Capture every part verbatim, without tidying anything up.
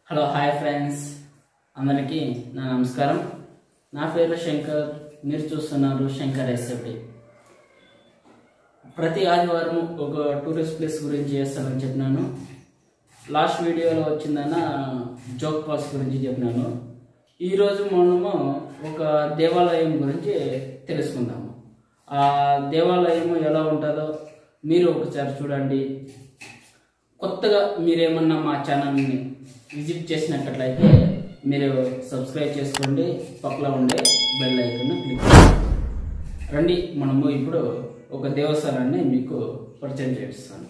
Hello hi friends, అందరికీ నా నమస్కారం. నా పేరు శంకర్. మీరు చూస్తున్నారు శంకర్ రెసిపీ. ప్రతి ఆదివారం ఒక టూరిస్ట్ ప్లేస్ గురించి చేస్తానని చెప్పినాను. లాస్ట్ వీడియోలో వచ్చిందన్న జోగ్ ఫాల్స్ గురించి చెప్పినాను. ఈరోజు మనము ఒక దేవాలయం గురించి తెలుసుకుందాము. ఆ దేవాలయం ఎలా ఉంటుందో మీరు ఒకసారి చూడండి. కొత్తగా మీరేమన్నా మా ఛానల్ని విజిట్ చేసినట్లయితే మీరు సబ్స్క్రైబ్ చేసుకోండి, పక్కన ఉండే బెల్ ఐకాన్ క్లిక్ చేయండి. రండి, మనము ఇప్పుడు ఒక దేవస్థానాన్ని మీకు పరిచయం చేస్తాను.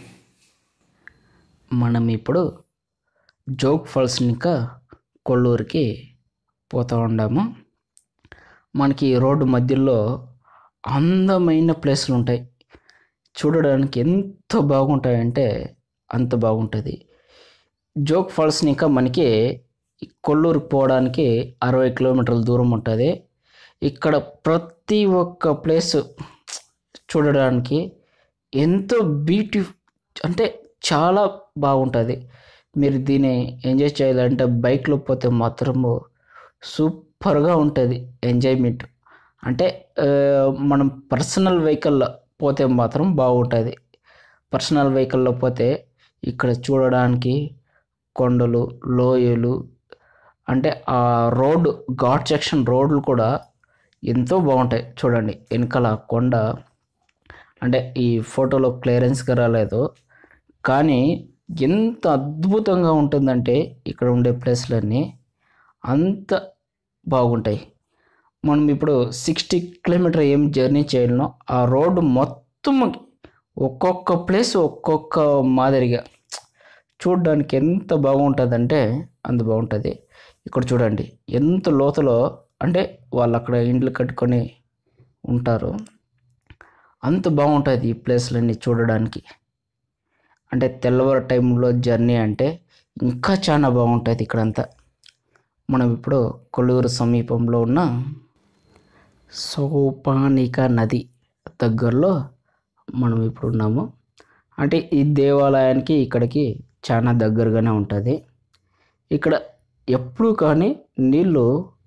మనం ఇప్పుడు జోగ్ ఫాల్స్ ఇంకా కొల్లూరుకి పోతూ ఉన్నాము. మనకి రోడ్డు మధ్యలో అందమైన ప్లేసులు ఉంటాయి. చూడడానికి ఎంత బాగుంటాయంటే అంత బాగుంటుంది. జోగ్ ఫాల్స్ ఇంకా మనకి కొల్లూరుకి పోవడానికి అరవై కిలోమీటర్ల దూరం ఉంటుంది. ఇక్కడ ప్రతి ఒక్క ప్లేస్ చూడడానికి ఎంతో బ్యూటి అంటే చాలా బాగుంటుంది. మీరు దీన్ని ఎంజాయ్ చేయాలంటే బైక్లో పోతే మాత్రము సూపర్గా ఉంటుంది ఎంజాయ్మెంట్. అంటే మనం పర్సనల్ వెహికల్లో పోతే మాత్రం బాగుంటుంది. పర్సనల్ వెహికల్లో పోతే ఇక్కడ చూడడానికి కొండలు, లోయలు, అంటే ఆ రోడ్డు ఘాట్ సెక్షన్ రోడ్లు కూడా ఎంతో బాగుంటాయి. చూడండి, వెనకాల కొండ అంటే ఈ ఫోటోలో క్లియరెన్స్గా రాలేదు, కానీ ఎంత అద్భుతంగా ఉంటుందంటే ఇక్కడ ఉండే ప్లేస్లన్నీ అంత బాగుంటాయి. మనం ఇప్పుడు సిక్స్టీ కిలోమీటర్ ఏం జర్నీ చేయలేనో ఆ రోడ్డు మొత్తం ఒక్కొక్క ప్లేస్ ఒక్కొక్క మాదిరిగా చూడడానికి ఎంత బాగుంటుందంటే అంత బాగుంటుంది. ఇక్కడ చూడండి ఎంత లోతులో, అంటే వాళ్ళు అక్కడ ఇండ్లు కట్టుకొని ఉంటారు. అంత బాగుంటుంది ఈ ప్లేస్లన్నీ చూడడానికి. అంటే తెల్లవారు టైంలో జర్నీ అంటే ఇంకా చాలా బాగుంటుంది ఇక్కడంతా. మనం ఇప్పుడు కొల్లూరు సమీపంలో ఉన్న సోపానిక నది దగ్గరలో మనం ఇప్పుడు ఉన్నాము. అంటే ఈ దేవాలయానికి ఇక్కడికి చాలా దగ్గరగానే ఉంటుంది. ఇక్కడ ఎప్పుడు కానీ నీళ్ళు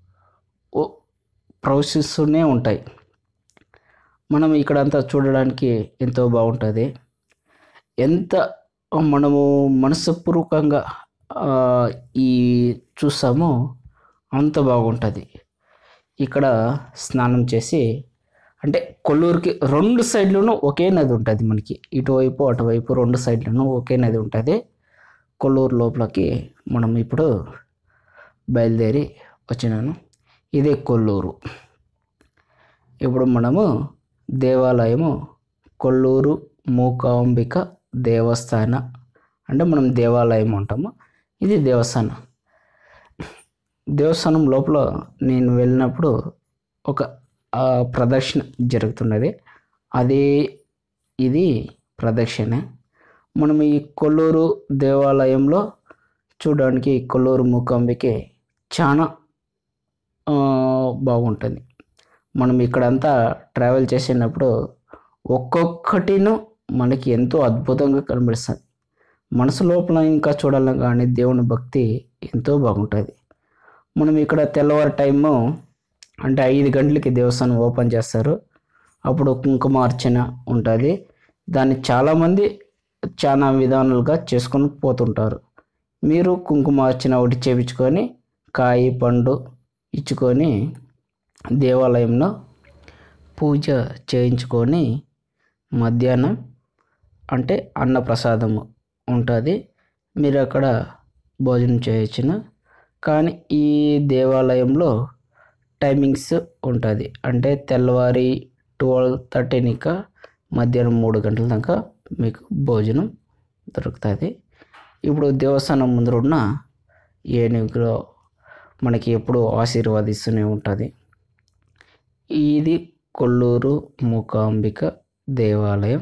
ప్రవహిస్తూనే ఉంటాయి. మనం ఇక్కడంతా చూడడానికి ఎంతో బాగుంటుంది. ఎంత మనము మనస్పూర్వకంగా ఈ చూస్తామో అంత బాగుంటుంది. ఇక్కడ స్నానం చేసి, అంటే కొల్లూరుకి రెండు సైడ్లను ఒకే నది ఉంటుంది. మనకి ఇటువైపు అటువైపు రెండు సైడ్లను ఒకే నది ఉంటుంది. కొల్లూరు లోపలికి మనం ఇప్పుడు బయలుదేరి వచ్చినాను. ఇదే కొల్లూరు. ఇప్పుడు మనము దేవాలయము కొల్లూరు మూకాంబిక దేవస్థాన, అంటే మనం దేవాలయం అంటాము, ఇది దేవస్థానం. దేవస్థానం లోపల నేను వెళ్ళినప్పుడు ఒక ప్రదక్షిణ జరుగుతున్నది. అదే ఇది ప్రదక్షిణ. మనం ఈ కొల్లూరు దేవాలయంలో చూడడానికి కొల్లూరు మూకాంబిక చాలా బాగుంటుంది. మనం ఇక్కడంతా ట్రావెల్ చేసినప్పుడు ఒక్కొక్కటిను మనకి ఎంతో అద్భుతంగా కనిపిస్తుంది. మనసు లోపల ఇంకా చూడాలని కానీ దేవుని భక్తి ఎంతో బాగుంటుంది. మనం ఇక్కడ తెల్లవారు టైము అంటే ఐదు గంటలకి దేవస్థానం ఓపెన్ చేస్తారు. అప్పుడు కుంకుమార్చన ఉంటుంది. దాన్ని చాలామంది చాలా విధానాలుగా చేసుకొని పోతుంటారు. మీరు కుంకుమార్చన ఒకటి చేయించుకొని కాయి పండు ఇచ్చుకొని దేవాలయంలో పూజ చేయించుకొని మధ్యాహ్నం అంటే అన్నప్రసాదము ఉంటుంది. మీరు అక్కడ భోజనం చేయొచ్చును. కానీ ఈ దేవాలయంలో టైమింగ్స్ ఉంటుంది. అంటే తెల్లవారి ట్వెల్వ్ థర్టీన్ ఇంకా మధ్యాహ్నం మూడు గంటల దాకా మీకు భోజనం దొరుకుతుంది. ఇప్పుడు దేవస్థానం ముందర ఉన్న ఏనుగులో మనకి ఎప్పుడు ఆశీర్వాదిస్తూనే ఉంటుంది. ఇది కొల్లూరు మూకాంబిక దేవాలయం.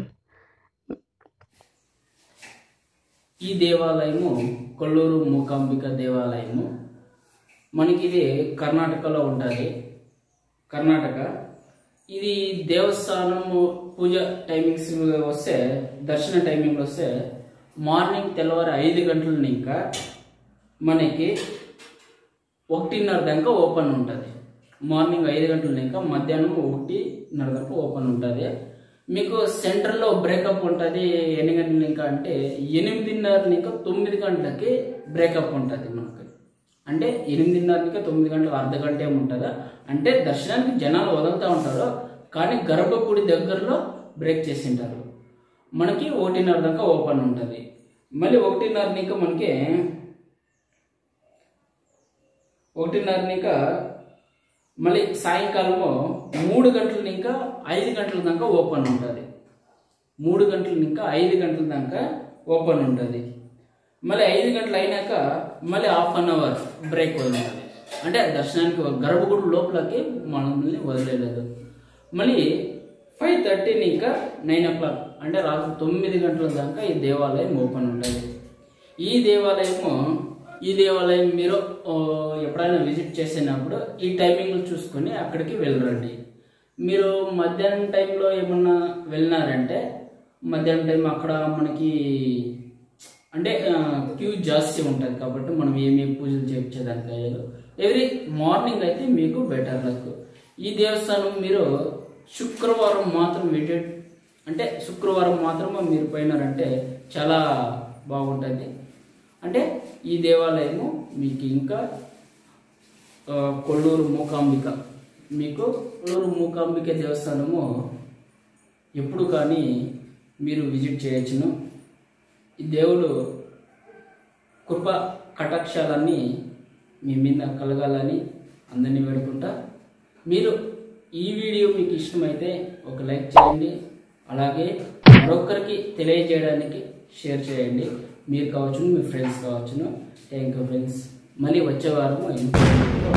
ఈ దేవాలయము కొల్లూరు మూకాంబిక దేవాలయము మనకి ఇది కర్ణాటకలో ఉంటుంది. కర్ణాటక. ఇది దేవస్థానము పూజ టైమింగ్స్ వస్తే, దర్శన టైమింగ్ వస్తే మార్నింగ్ తెల్లవారు ఐదు గంటల ఇంకా మనకి ఒకటిన్నర దాకా ఓపెన్ ఉంటుంది. మార్నింగ్ ఐదు గంటల దాకా మధ్యాహ్నం ఒకటిన్నర దాకా ఓపెన్ ఉంటుంది. మీకు సెంటర్లో బ్రేకప్ ఉంటుంది. ఎన్ని గంటల ఇంకా అంటే ఎనిమిదిన్నర ఇంకా తొమ్మిది గంటలకి బ్రేకప్ ఉంటుంది మనకి. అంటే ఎనిమిదిన్నర ఇంకా తొమ్మిది గంటలకు అర్ధ గంట ఏముంటుందా అంటే దర్శనానికి జనాలు వదులుతూ ఉంటారు, కానీ గర్భగుడి దగ్గరలో బ్రేక్ చేసి ఉంటారు. మనకి ఒకటిన్నర దాకా ఓపెన్ ఉంటుంది. మళ్ళీ ఒకటిన్నర ఇంకా మనకి ఒకటిన్నర ఇంకా మళ్ళీ సాయంకాలము మూడు గంటల ఇంకా ఐదు గంటల దాకా ఓపెన్ ఉంటుంది. మూడు గంటల ఇంకా ఐదు గంటల దాకా ఓపెన్ ఉంటుంది. మళ్ళీ ఐదు గంటలు అయినాక మళ్ళీ హాఫ్ అన్ అవర్ బ్రేక్ వదిలేదు. అంటే దర్శనానికి గర్భగుడి లోపలికి మనల్ని వదిలేదు. మళ్ళీ ఫైవ్ థర్టీని ఇంకా నైన్ ఓ క్లాక్ అంటే రాత్రి తొమ్మిది గంటల దాకా ఈ దేవాలయం ఓపెన్ ఉంటుంది. ఈ దేవాలయము ఈ దేవాలయం మీరు ఎప్పుడైనా విజిట్ చేసినప్పుడు ఈ టైమింగ్లు చూసుకొని అక్కడికి వెళ్ళరండి. మీరు మధ్యాహ్నం టైంలో ఏమన్నా వెళ్ళినారంటే మధ్యాహ్నం టైం అక్కడ మనకి అంటే క్యూ జాస్తి ఉంటుంది కాబట్టి మనం ఏమేమి పూజలు చేయించేదానికి అయ్యారు. ఎవ్రీ మార్నింగ్ అయితే మీకు బెటర్ లక్. ఈ దేవస్థానం మీరు శుక్రవారం మాత్రం విజిట్ అంటే శుక్రవారం మాత్రమే మీరు పోయినారంటే చాలా బాగుంటుంది. అంటే ఈ దేవాలయము మీకు ఇంకా కొల్లూరు మూకాంబిక మీకు కొల్లూరు మూకాంబిక దేవస్థానము ఎప్పుడు కానీ మీరు విజిట్ చేయొచ్చును. ఈ దేవుడు కృప కటాక్షాలన్నీ మీ మీద కలగాలని అందరినీ వేడుకుంటా. మీరు ఈ వీడియో మీకు ఇష్టమైతే ఒక లైక్ చేయండి, అలాగే మరొకరికి తెలియజేయడానికి షేర్ చేయండి. మీరు కావచ్చును, మీ ఫ్రెండ్స్ కావచ్చును. Thank you friends. మళ్ళీ వచ్చే వారము